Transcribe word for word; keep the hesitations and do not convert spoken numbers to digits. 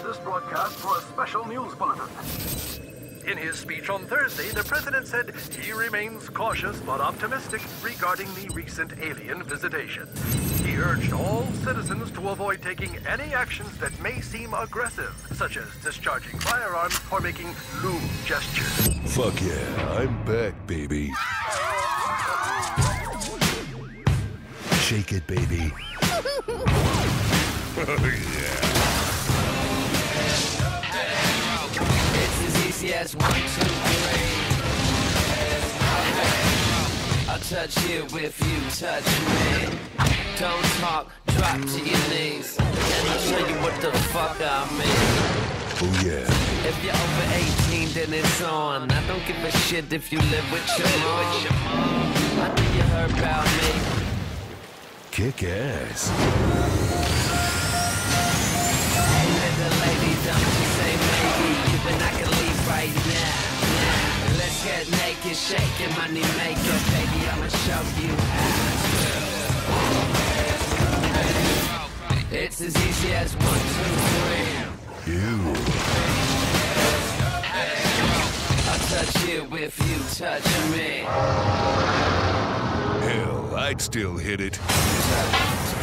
this broadcast for a special news bulletin. In his speech on Thursday, the president said he remains cautious but optimistic regarding the recent alien visitation. He urged all citizens to avoid taking any actions that may seem aggressive, such as discharging firearms or making lewd gestures. Fuck yeah, I'm back, baby. Shake it, baby. Oh, yeah. It's as easy as one, two, three. I'll touch you if you touch me. Don't talk, drop to your knees, and I'll show you what the fuck I mean. Oh yeah. If you're over eighteen, then it's on. I don't give a shit if you live with your mom. I know you heard about me. Kick ass. Little lady, don't you say maybe. You and I can leave right now. Let's get naked, shaking money maker. Baby, I'ma show you how. It's as easy as one, two, three. You. I'll touch you if you touch me. Hell, I'd still hit it. Touch,